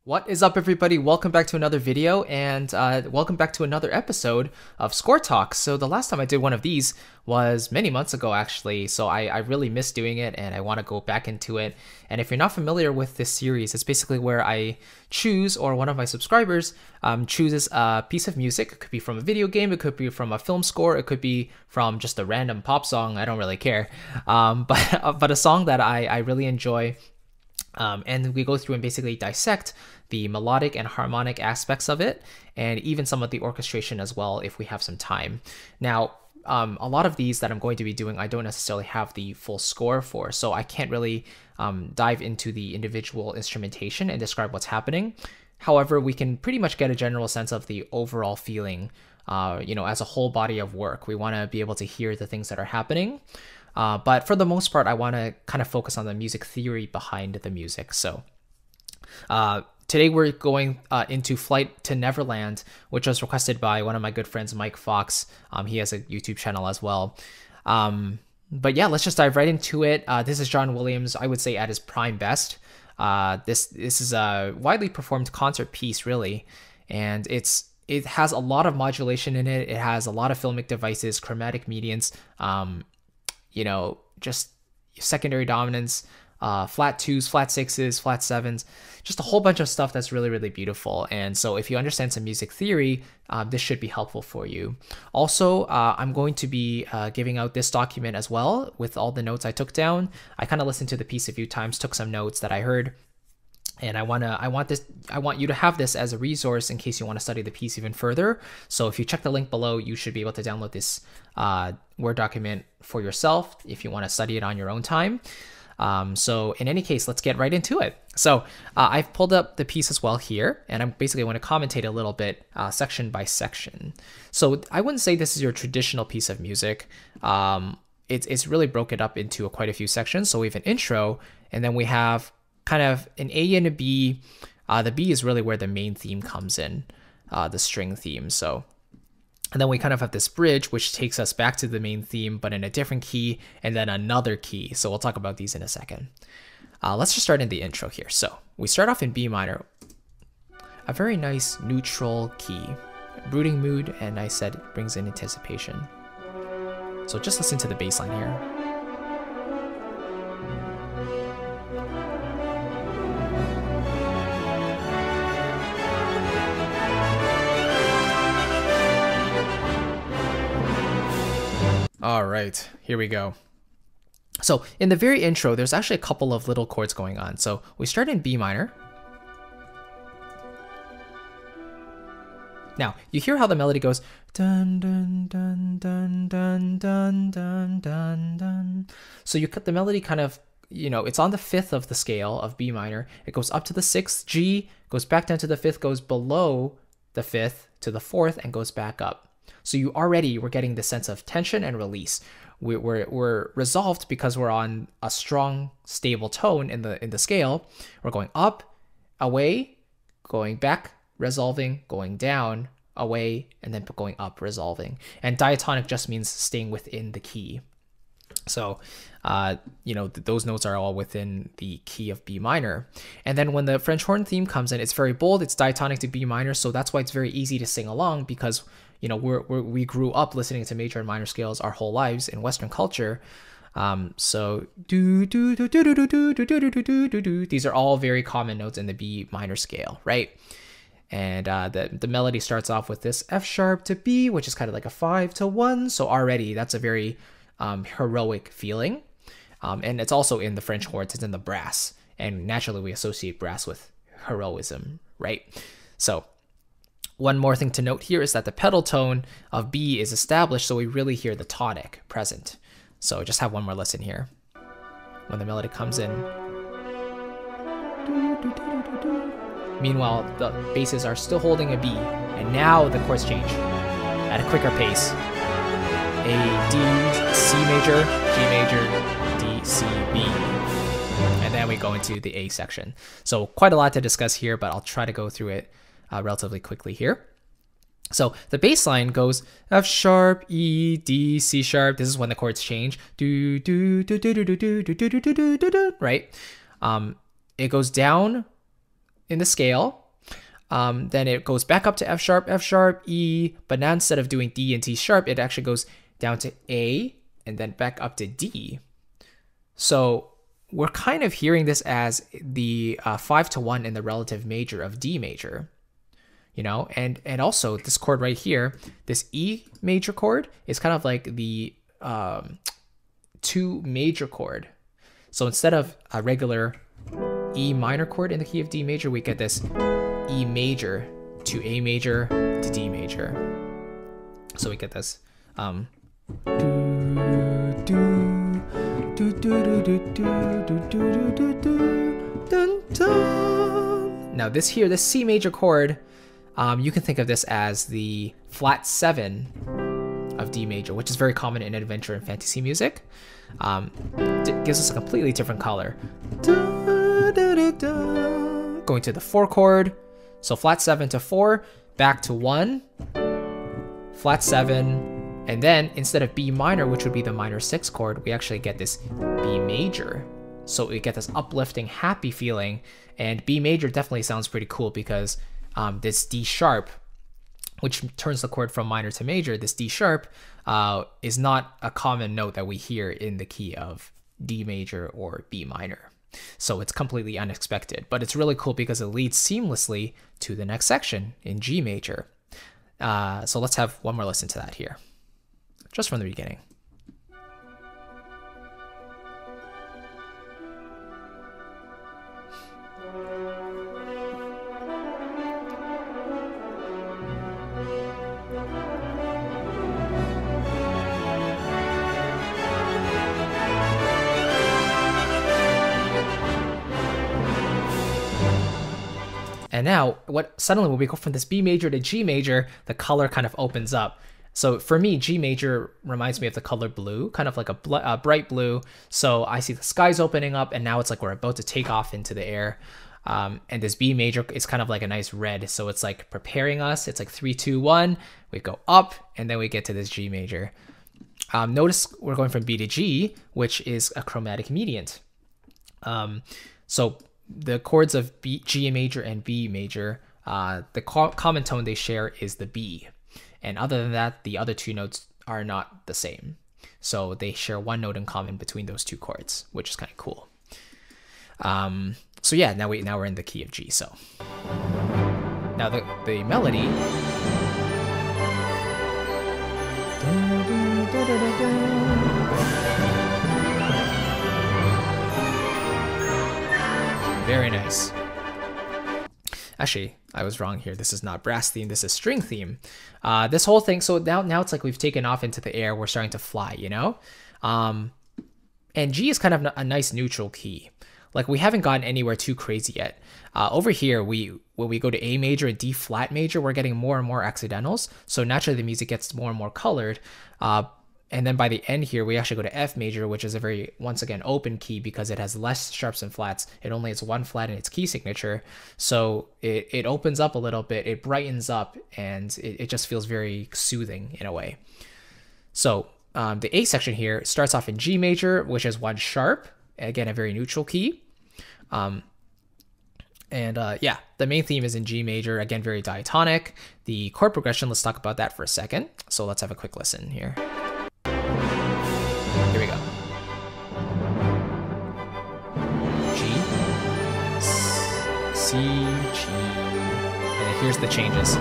What is up, everybody? Welcome back to another video and welcome back to another episode of ScoreTalk. So the last time I did one of these was many months ago, actually. So I really miss doing it and I want to go back into it. And if you're not familiar with this series, it's basically where I choose, or one of my subscribers chooses a piece of music. It could be from a video game, it could be from a film score, it could be from just a random pop song. I don't really care. But a song that I really enjoy. And we go through and basically dissect the melodic and harmonic aspects of it, and even some of the orchestration as well if we have some time. Now, a lot of these that I'm going to be doing, I don't necessarily have the full score for, so I can't really dive into the individual instrumentation and describe what's happening. However, we can pretty much get a general sense of the overall feeling, as a whole body of work. We want to be able to hear the things that are happening. But for the most part, I want to kind of focus on the music theory behind the music. So today we're going into Flight to Neverland, which was requested by one of my good friends, Mike Fox. He has a YouTube channel as well. But yeah, let's just dive right into it. This is John Williams, I would say, at his prime best. This is a widely performed concert piece, really, and it has a lot of modulation in it. It has a lot of filmic devices, chromatic medians, just secondary dominance, flat twos, flat sixes, flat sevens, just a whole bunch of stuff that's really, really beautiful. And so if you understand some music theory, this should be helpful for you. Also, I'm going to be giving out this document as well with all the notes I took down. I kind of listened to the piece a few times, took some notes that I heard. And I want you to have this as a resource in case you want to study the piece even further. So if you check the link below, you should be able to download this Word document for yourself if you want to study it on your own time. So in any case, let's get right into it. So I've pulled up the piece as well here, and I'm basically going to commentate a little bit section by section. So I wouldn't say this is your traditional piece of music. It's really broken up into quite a few sections. So we have an intro, and then we have kind of an A and a B. The B is really where the main theme comes in, the string theme. And then we kind of have this bridge, which takes us back to the main theme, but in a different key, and then another key. So we'll talk about these in a second. Let's just start in the intro here. So we start off in B minor, a very nice neutral key, brooding mood, and I said it brings in anticipation. So just listen to the bass line here. All right, here we go. So in the very intro, there's actually a couple of little chords going on. So we start in B minor. Now, you hear how the melody goes dun dun dun dun dun dun dun dun dun. So you cut the melody kind of, it's on the fifth of the scale of B minor. It goes up to the sixth G, goes back down to the fifth, goes below the fifth to the fourth, and goes back up. So we're getting the sense of tension and release. We're resolved because we're on a strong, stable tone in the scale. We're going up, away, going back, resolving, going down, away, and then going up, resolving. And diatonic just means staying within the key. So, those notes are all within the key of B minor. And then when the French horn theme comes in, it's very bold. It's diatonic to B minor. So that's why it's very easy to sing along, because we grew up listening to major and minor scales our whole lives in Western culture. So do do do do do do do do do do do do. These are all very common notes in the B minor scale, right? And the melody starts off with this F sharp to B, which is kind of like a 5 to 1. So already that's a very heroic feeling. And it's also in the French horns, it's in the brass. And naturally we associate brass with heroism, right? So one more thing to note here is that the pedal tone of B is established, so we really hear the tonic present. So just have one more listen here. When the melody comes in. Meanwhile, the basses are still holding a B, and now the chords change at a quicker pace. A, D, C major, G major, D, C, B. And then we go into the A section. So quite a lot to discuss here, but I'll try to go through it relatively quickly here. So the bass line goes F sharp, E, D, C sharp. This is when the chords change. Do do do do do do do do do do do do do. Right. It goes down in the scale. Then it goes back up to F sharp, E, but now instead of doing D and D sharp, it actually goes down to A and then back up to D. So we're kind of hearing this as the 5-to-1 in the relative major of D major, you know, and also this chord right here, this E major chord is kind of like the 2 major chord. So instead of a regular E minor chord in the key of D major, we get this E major to A major to D major. So we get this. Now this here, this C major chord, you can think of this as the flat 7 of D major, which is very common in adventure and fantasy music. It gives us a completely different color. Going to the 4 chord, so flat 7 to 4, back to 1, flat 7, and then instead of B minor, which would be the minor 6 chord, we actually get this B major. So we get this uplifting, happy feeling, and B major definitely sounds pretty cool because this D sharp, which turns the chord from minor to major, this D sharp is not a common note that we hear in the key of D major or B minor. So it's completely unexpected, but it's really cool because it leads seamlessly to the next section in G major. So let's have one more listen to that here, just from the beginning. And now, suddenly when we go from this B major to G major, the color kind of opens up. So for me, G major reminds me of the color blue, kind of like a bright blue. So I see the skies opening up, and now it's like we're about to take off into the air. And this B major is kind of like a nice red. So it's like preparing us. It's like 3, 2, 1. We go up, and then we get to this G major. Notice we're going from B to G, which is a chromatic mediant. So the chords of G major and B major, the common tone they share is the B. And other than that, the other 2 notes are not the same. So they share 1 note in common between those 2 chords, which is kind of cool. So yeah, now we're in the key of G. So now the melody. Very nice. Actually, I was wrong here. This is not brass theme. This is string theme. This whole thing. So now it's like we've taken off into the air. We're starting to fly, you know? And G is kind of a nice neutral key. Like we haven't gotten anywhere too crazy yet. Over here, when we go to A major and D flat major, we're getting more and more accidentals. So naturally the music gets more and more colored. And then by the end here, we actually go to F major, which is a very, once again, open key because it has less sharps and flats. It only has 1 flat in its key signature. So it opens up a little bit, it brightens up, and it just feels very soothing in a way. So the A section here starts off in G major, which is 1 sharp, again, a very neutral key. Yeah, the main theme is in G major, again, very diatonic. The chord progression, let's talk about that for a second. So let's have a quick listen here. Here we go. G, C, G, and then here's the changes.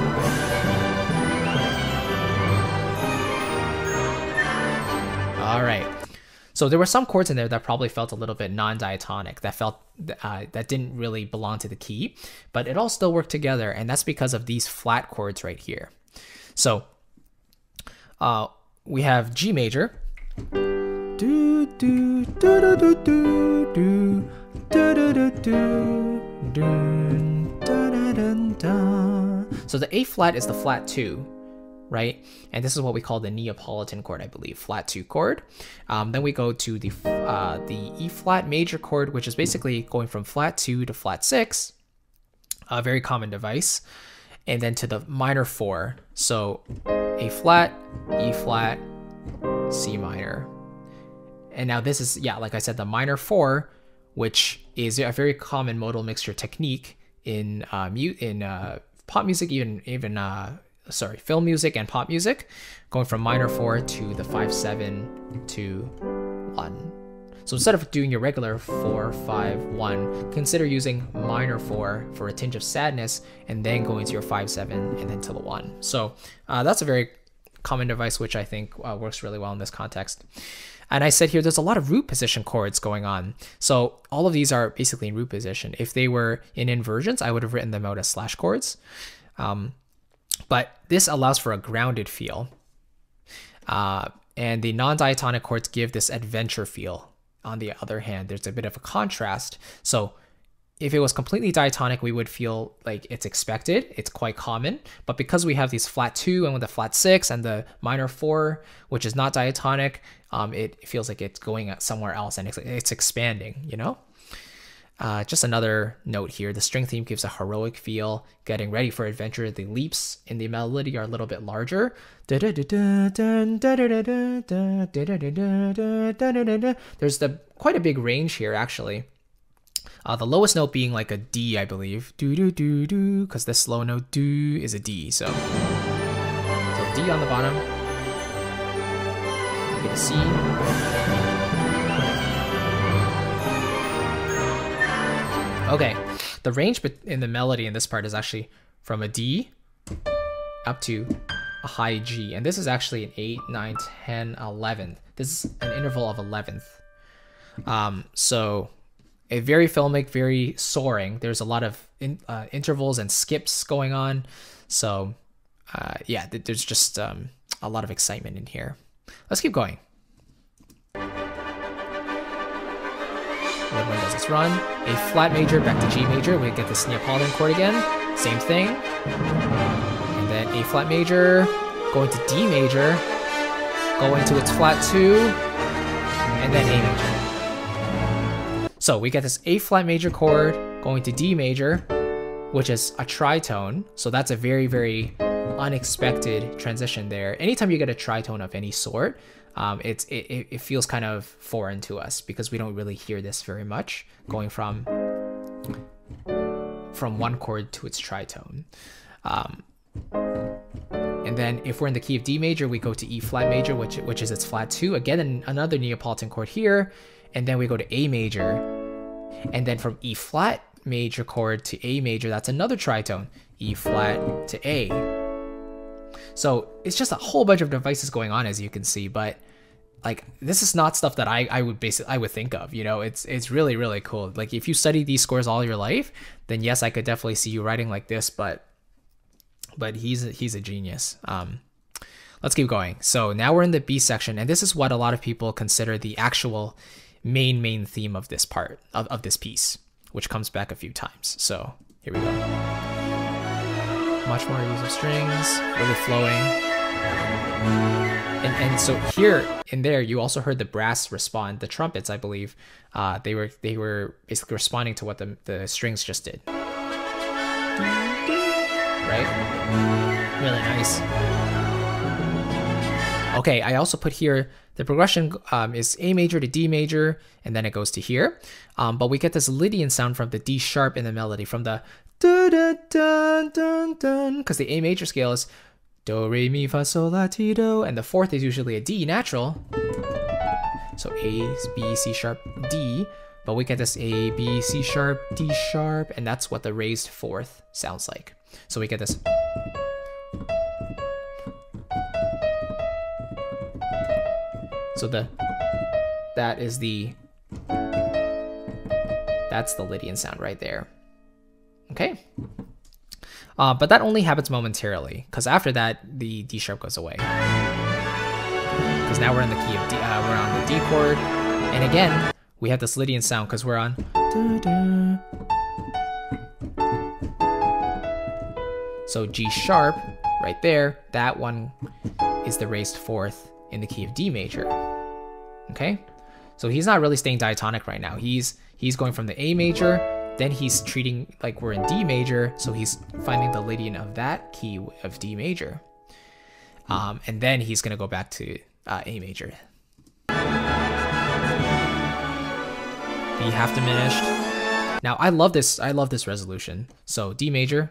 All right. So there were some chords in there that probably felt a little bit non-diatonic, that didn't really belong to the key, but it all still worked together, and that's because of these flat chords right here. So we have G major. So the A flat is the flat 2, right? And this is what we call the Neapolitan chord, I believe, flat 2 chord. Then we go to the E flat major chord, which is basically going from flat 2 to flat 6, a very common device. And then to the minor 4, so A flat, E flat, C minor. And now this is, yeah, like I said, the minor 4, which is a very common modal mixture technique in pop music, film music and pop music, going from minor 4 to the 5/7 to 1. So instead of doing your regular 4, 5, 1, consider using minor 4 for a tinge of sadness, and then going to your 5, 7, and then to the 1. So that's a very common device, which I think works really well in this context. And I said here, there's a lot of root position chords going on. So all of these are basically in root position. If they were in inversions, I would have written them out as slash chords. But this allows for a grounded feel. And the non-diatonic chords give this adventure feel. On the other hand, there's a bit of a contrast. So if it was completely diatonic, we would feel like it's expected. It's quite common. But because we have these flat 2 and with the flat 6 and the minor 4, which is not diatonic, it feels like it's going somewhere else and it's expanding, you know? Just another note here, the string theme gives a heroic feel, getting ready for adventure. The leaps in the melody are a little bit larger. There's quite a big range here, actually. The lowest note being like a D, I believe. Because this low note do is a D. So D on the bottom. You get a C. Okay, the range in the melody in this part is actually from a D up to a high G. And this is actually an 8, 9, 10, 11. This is an interval of 11th. So a very filmic, very soaring. There's a lot of intervals and skips going on. So yeah, there's just a lot of excitement in here. Let's keep going. When does this run? A flat major back to G major. We get this Neapolitan chord again. Same thing. And then A flat major, going to D major, going to its flat 2, and then A major. So we get this A flat major chord going to D major, which is a tritone. So that's a very, very unexpected transition there. Anytime you get a tritone of any sort, it feels kind of foreign to us because we don't really hear this very much, going from one chord to its tritone. And then if we're in the key of D major, we go to E flat major, which is its flat 2. Again, another Neapolitan chord here. And then we go to A major. And then from E flat major chord to A major, that's another tritone. E flat to A. So it's just a whole bunch of devices going on, as you can see, but like this is not stuff that I would think of, you know. It's really, really cool. Like if you study these scores all your life, then yes, I could definitely see you writing like this, but he's a genius. Let's keep going. So now we're in the B section, and this is what a lot of people consider the actual main theme of this part of this piece, which comes back a few times. So here we go. Much more use of strings, really flowing. And so here and there, you also heard the brass respond, the trumpets, I believe. They were basically responding to what the strings just did. Right? Really nice. Okay, I also put here the progression is A major to D major, and then it goes to here. But we get this Lydian sound from the D sharp in the melody, from the dun dun dun dun, because the A major scale is do re mi fa sol la ti do, and the fourth is usually a D natural. So A, B, C sharp, D, but we get this A, B, C sharp, D sharp, and that's what the raised fourth sounds like. So we get this. So that's the Lydian sound right there. Okay. But that only happens momentarily, because after that the D sharp goes away. Because now we're in the key of D. We're on the D chord, and again we have this Lydian sound because we're on. So G sharp right there. That one is the raised fourth in the key of D major. Okay, so he's not really staying diatonic right now. He's going from the A major, then he's treating like we're in D major, so he's finding the Lydian of that key of D major, and then he's gonna go back to A major. B half diminished, Now I love this resolution. So D major.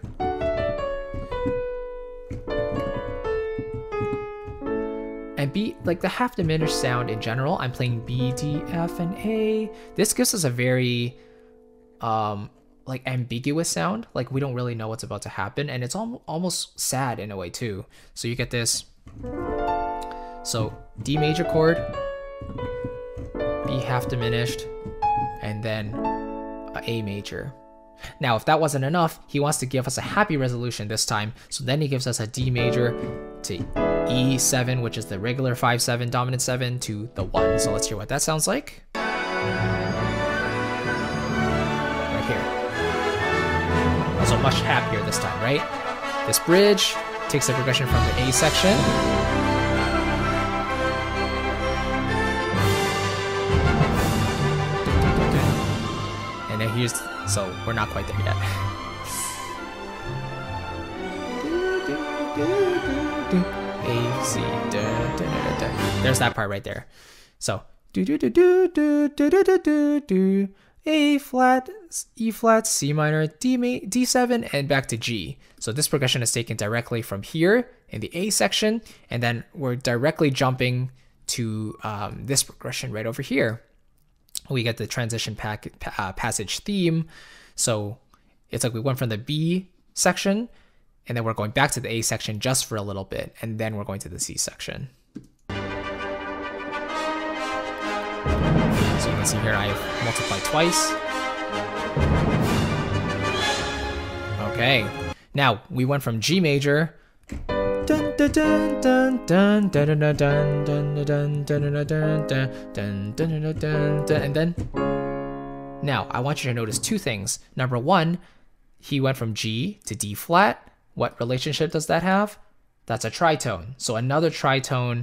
And B, like the half diminished sound in general, I'm playing B, D, F, and A. This gives us a very like ambiguous sound. Like we don't really know what's about to happen, and it's almost sad in a way too. So you get this. So D major chord, B half diminished, and then A major. Now, if that wasn't enough, he wants to give us a happy resolution this time. So then he gives us a D major to E7, which is the regular 5/7 dominant 7 to the 1. So let's hear what that sounds like. Right here. Also much happier this time, right? This bridge takes the progression from the A section. And then here's, so we're not quite there yet. A, C, there's that part right there. So A flat, E flat, C minor, D7, and back to G. So this progression is taken directly from here in the A section, and then we're directly jumping to this progression right over here. We get the transition passage theme. So it's like we went from the B section, and then we're going back to the A section just for a little bit, and then we're going to the C section. So you can see here I've multiplied twice. Okay, now we went from G major, and then now I want you to notice two things. Number one, he went from G to D flat. What relationship does that have? That's a tritone. So another tritone,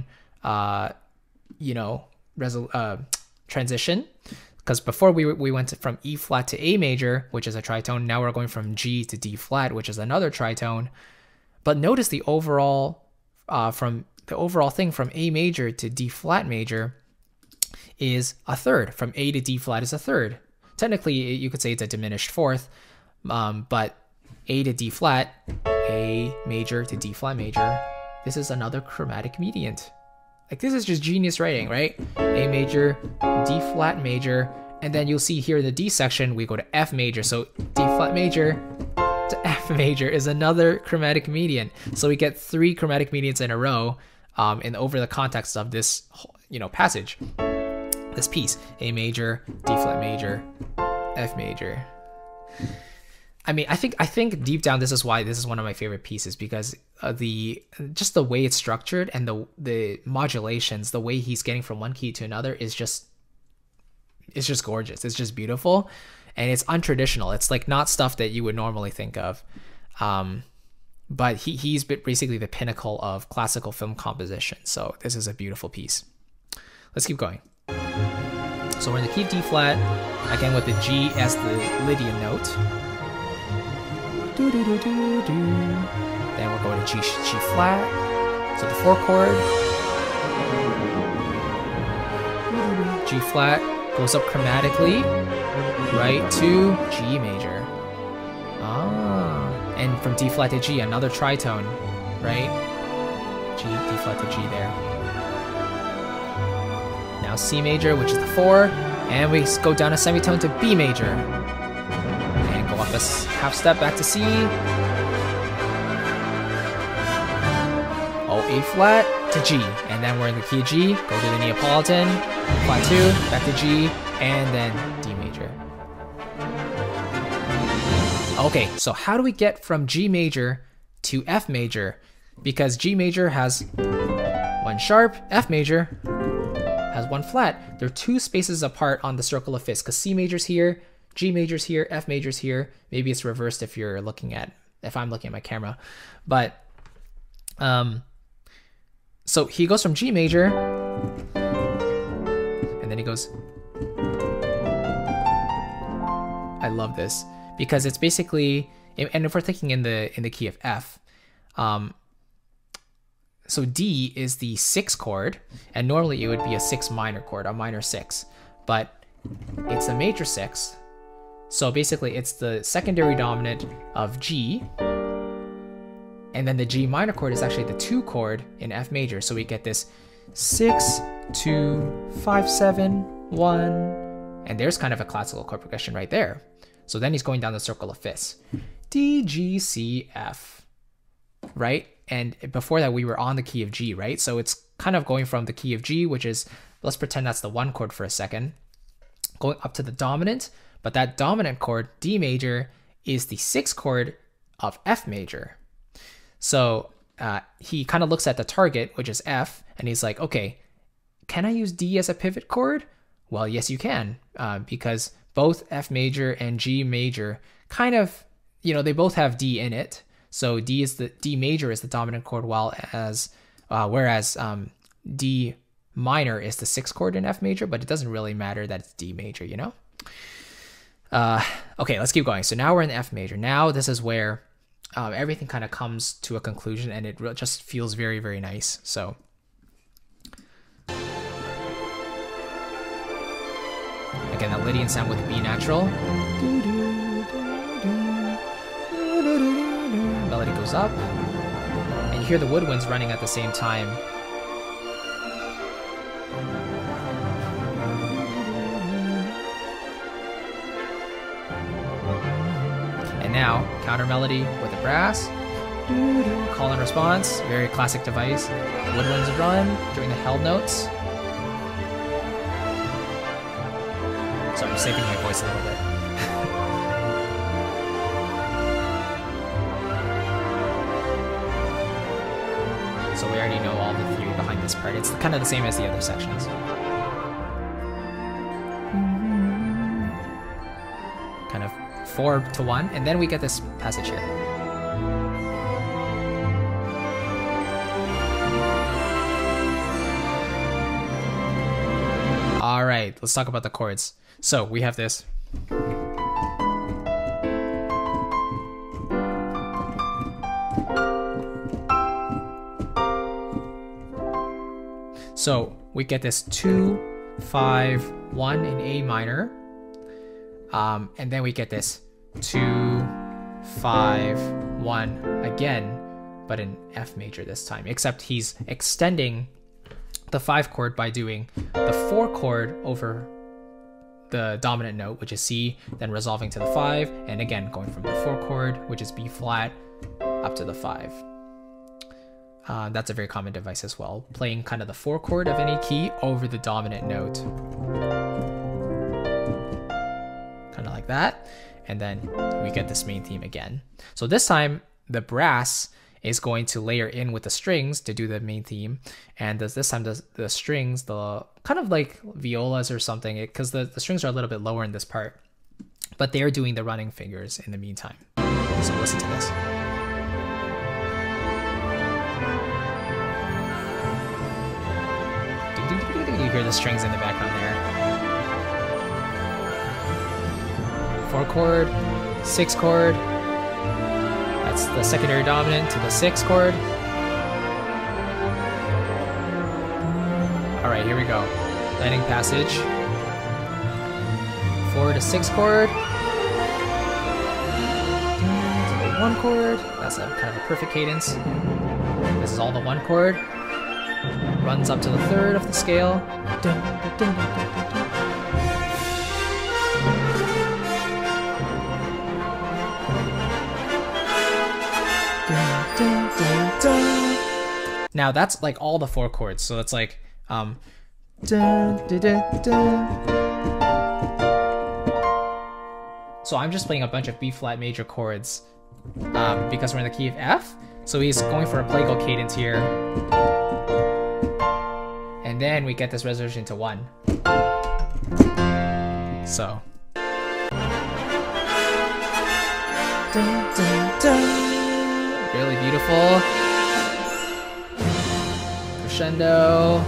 transition. Because before we went from E flat to A major, which is a tritone. Now we're going from G to D flat, which is another tritone. But notice the overall, thing from A major to D flat major is a third. From A to D flat is a third. Technically, you could say it's a diminished fourth, but A to D flat, A major to D flat major, this is another chromatic median. Like this is just genius writing, right? A major, D flat major, and then you'll see here in the D section, we go to F major. So D flat major to F major is another chromatic median. So we get 3 chromatic medians in a row and over the context of this, passage, this piece. A major, D flat major, F major. I mean, I think deep down this is why this is one of my favorite pieces, because just the way it's structured and the modulations, the way he's getting from one key to another is just gorgeous. It's just beautiful, and it's untraditional. It's like not stuff that you would normally think of. But he's basically the pinnacle of classical film composition. So this is a beautiful piece. Let's keep going. So we're in the key of D flat, again with the G as the Lydian note. Then we're going to G flat. So the 4 chord. G flat goes up chromatically, right to G major. And from D flat to G, another tritone, right? G, D flat to G there. Now C major, which is the 4, and we go down a semitone to B major. And go up a half step back to C. A flat to G, and then we're in the key of G, go to the Neapolitan, flat 2, back to G, and then D major. Okay, so how do we get from G major to F major? Because G major has 1 sharp, F major has 1 flat. They're 2 spaces apart on the circle of fifths, because C major's here, G major's here, F major's here. Maybe it's reversed if I'm looking at my camera. But so he goes from G major, and then he goes. I love this because it's basically, and if we're thinking in the key of F, so D is the 6 chord, and normally it would be a 6 minor chord, a minor 6, but it's a major 6, So basically it's the secondary dominant of G, and then the G minor chord is actually the 2 chord in F major. So we get this 6, 2, 5, 7, 1, and there's kind of a classical chord progression right there. So then he's going down the circle of fifths. D, G, C, F, right? And before that we were on the key of G, right? So it's kind of going from the key of G, which is, let's pretend that's the 1 chord for a second, going up to the dominant, but that dominant chord, D major, is the 6th chord of F major. So he kind of looks at the target, which is F, and he's like, okay, can I use D as a pivot chord? Well, yes, you can, because both F major and G major kind of, you know, they both have D in it. So D major is the dominant chord, whereas D minor is the 6th chord in F major, but it doesn't really matter that it's D major, you know? Okay, let's keep going. So now we're in F major. Now this is where everything kind of comes to a conclusion, and it just feels very, very nice. So again, that Lydian sound with B natural. Melody goes up, and you hear the woodwinds running at the same time. And now, counter melody with the brass. Call and response, very classic device. Woodwinds run during the held notes. Sorry, I'm saving my voice a little bit. So we already know all the theory behind this part. It's kind of the same as the other sections. Kind of 4 to 1, and then we get this passage here. All right, let's talk about the chords. So we have this. So we get this 2, 5, 1 in A minor, and then we get this 2, 5, 1 again, but in F major this time, except he's extending the 5 chord by doing the 4 chord over the dominant note, which is C, then resolving to the 5, and again going from the 4 chord, which is B flat, up to the 5. That's a very common device as well, playing kind of the 4 chord of any key over the dominant note. Kind of like that. And then we get this main theme again. So this time, the brass is going to layer in with the strings to do the main theme. And this time, the strings, the kind of like violas or something, because the strings are a little bit lower in this part, but they're doing the running fingers in the meantime. So listen to this. You hear the strings in the background there. 4 chord, 6 chord. That's the secondary dominant to the 6 chord. All right, here we go. Landing passage. 4 to 6 chord. 1 chord. That's a kind of a perfect cadence. This is all the 1 chord. Runs up to the 3rd of the scale. Now that's like all the 4 chords. So it's like So I'm just playing a bunch of B flat major chords because we're in the key of F. So he's going for a plagal cadence here. And then we get this resolution to 1. So. Really beautiful. Crescendo.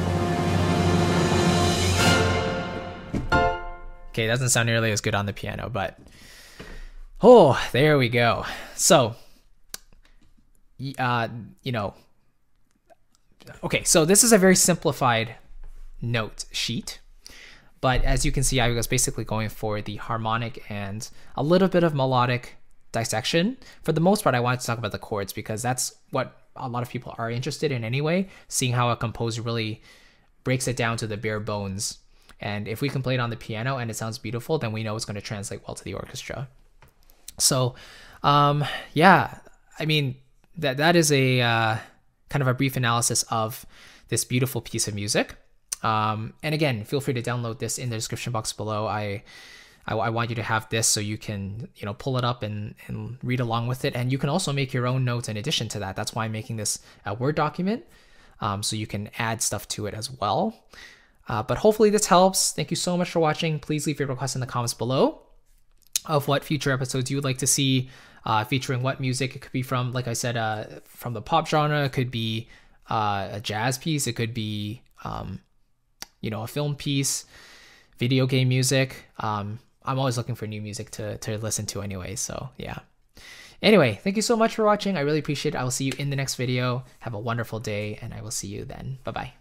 Okay, it doesn't sound nearly as good on the piano, but oh, there we go. So, you know, okay, so this is a very simplified note sheet, But as you can see, I was basically going for the harmonic and a little bit of melodic dissection. For the most part, I wanted to talk about the chords because that's what a lot of people are interested in anyway, seeing how a composer really breaks it down to the bare bones. And if we can play it on the piano and it sounds beautiful, then we know it's going to translate well to the orchestra. So, yeah, I mean, that is a kind of a brief analysis of this beautiful piece of music. And again, feel free to download this in the description box below. I want you to have this so you can, pull it up and read along with it. And you can also make your own notes in addition to that. That's why I'm making this a Word document, so you can add stuff to it as well. But hopefully this helps. Thank you so much for watching. Please leave your requests in the comments below of what future episodes you would like to see, featuring what music. It could be from, like I said, from the pop genre. It could be a jazz piece. It could be, a film piece, video game music. I'm always looking for new music to listen to anyway. So yeah. Anyway, thank you so much for watching. I really appreciate it. I will see you in the next video. Have a wonderful day, and I will see you then. Bye-bye.